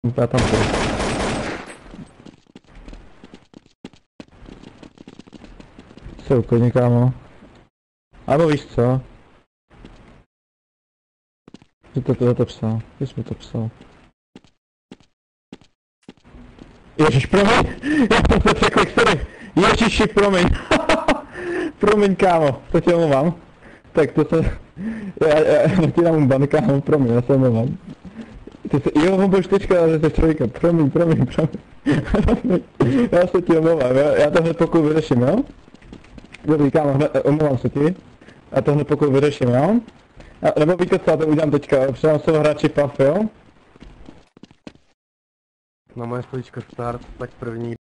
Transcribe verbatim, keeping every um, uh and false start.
Já tam půjdu. Se uklidni, kámo. Abo víš co? Že to to, to psal, ty jsi mi to psal. Ježiš, promiň! Já jsem se překlik, sorry! Ježiši, promiň! Promiň, kámo, to tě omlouvám. Tak to se... Já, já, já ti dám ban, kámo, promiň, já se omlouvám. Ty se... Jo, on byl čtyřka, ale jsi trojka, promiň, promiň, promiň. Já se ti omlouvám, já, já to hned pokud vyřeším, jo? Dobrý, kámo, hned, omlouvám se ti. Já to hned pokud vyřeším, jo? A, nebo víte co, já to udělám teďka, přidám se hráči Puff, jo? Na moje stoličko start, tak první